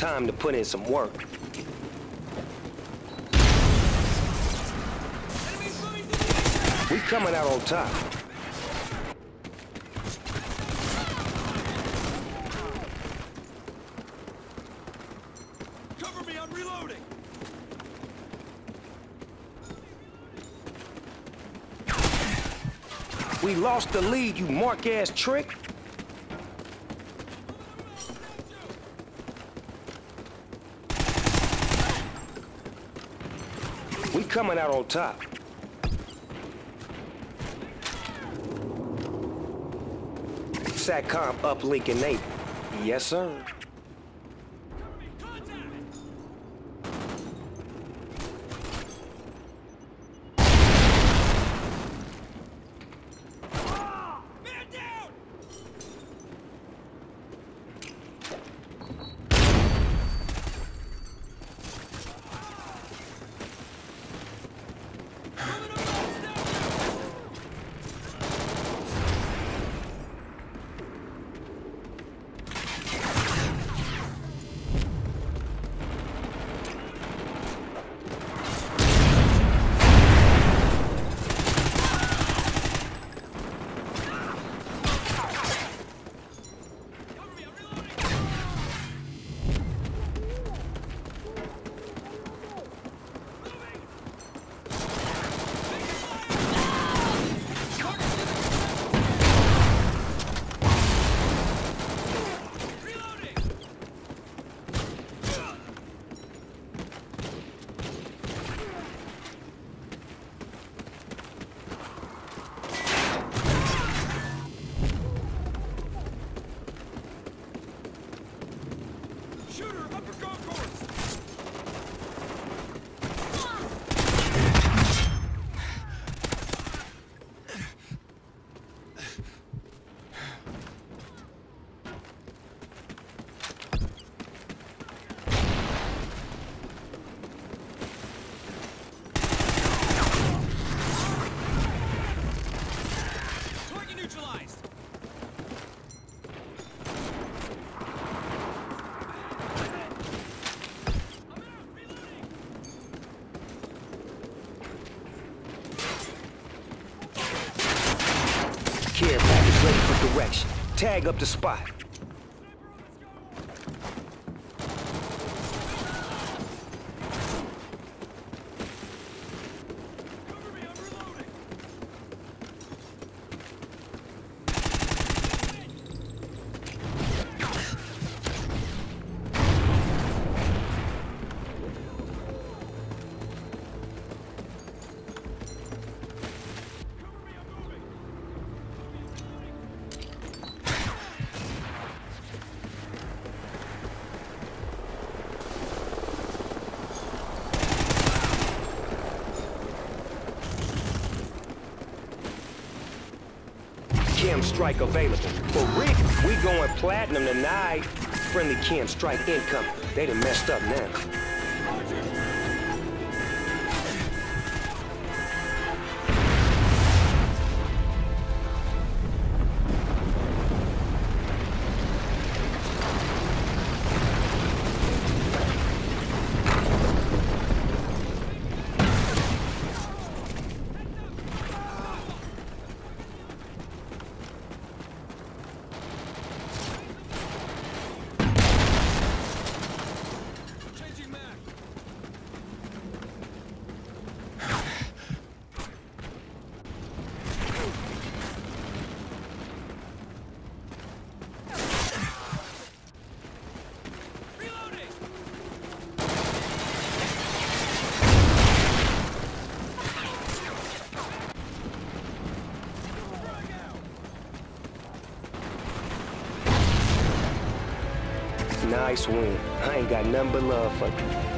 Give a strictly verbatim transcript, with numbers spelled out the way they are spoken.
time to put in some work. We coming out on top. Cover me, I'm reloading. We lost the lead, you mark-ass trick. We coming out on top. SATCOM uplink enabled. Yes, sir. Care package ready for direction. Tag up the spot. Chem strike available. For Rick, we going platinum tonight. Friendly Chem strike incoming. They done messed up now. Nice win. I ain't got nothing but love for you.